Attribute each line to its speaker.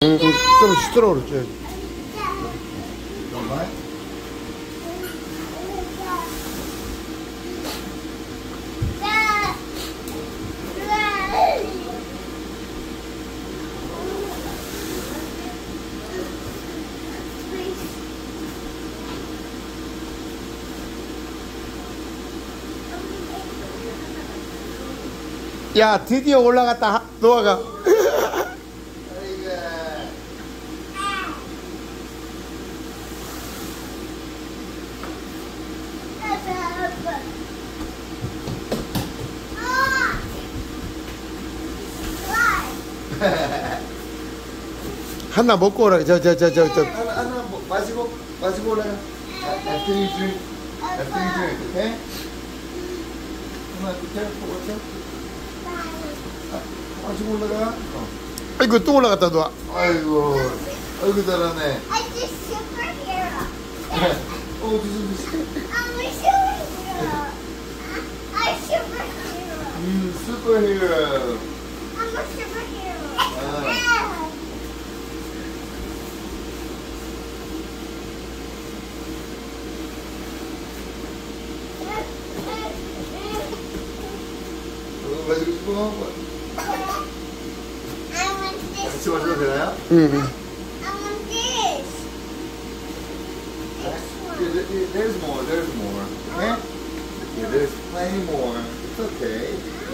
Speaker 1: 좀 시끄러워 그렇지.
Speaker 2: 정말?
Speaker 1: 야, 드디어 올라갔다, 노아가. 하나 먹고 오라. 저.
Speaker 2: 하나 마시고 올라가. After you drink, okay? 하나 먹었어? 마시고 올라가.
Speaker 1: 아이고, 또 올라갔다, 노아.
Speaker 2: 아이고 잘하네.
Speaker 3: I'm a superhero.
Speaker 2: 조심.
Speaker 3: I'm a superhero. I'm a superhero.
Speaker 2: 슈퍼히어로.
Speaker 3: I'm a superhero.
Speaker 2: 마시고 싶어?
Speaker 3: I want this
Speaker 2: 같이 마셔도 되나요?
Speaker 1: 응.
Speaker 3: I want this.
Speaker 2: There's more. Okay? Yeah, there's plenty more. It's okay.